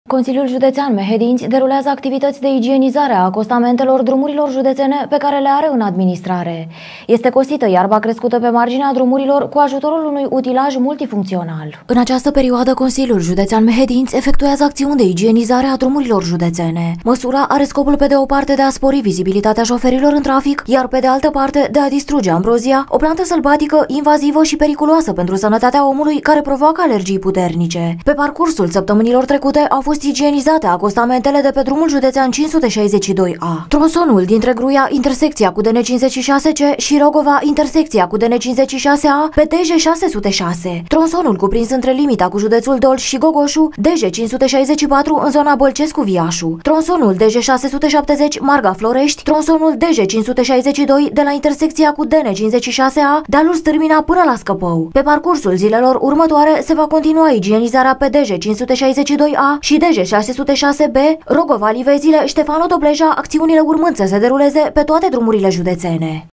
Consiliul Județean Mehedinți derulează activități de igienizare a acostamentelor drumurilor județene pe care le are în administrare. Este cosită iarba crescută pe marginea drumurilor cu ajutorul unui utilaj multifuncțional. În această perioadă, Consiliul Județean Mehedinți efectuează acțiuni de igienizare a drumurilor județene. Măsura are scopul pe de o parte de a spori vizibilitatea șoferilor în trafic, iar pe de altă parte de a distruge ambrozia, o plantă sălbatică, invazivă și periculoasă pentru sănătatea omului, care provoacă alergii puternice. Pe parcursul săptămânilor trecute au fost igienizate acostamentele de pe drumul județean 562A. Tronsonul dintre Gruia, intersecția cu DN56C și Rogova, intersecția cu DN56A pe DJ606. Tronsonul cuprins între limita cu județul Dolj și Gogoșu, DJ564 în zona Bălcescu-Viașu. Tronsonul DJ670 Marga Florești, tronsonul DJ562 de la intersecția cu DN56A, dealul Stârmina până la Scăpău. Pe parcursul zilelor următoare se va continua igienizarea pe DJ562A și DJ606B, Rogova, Livezile, Ștefano Dobleja, acțiunile urmând să se deruleze pe toate drumurile județene.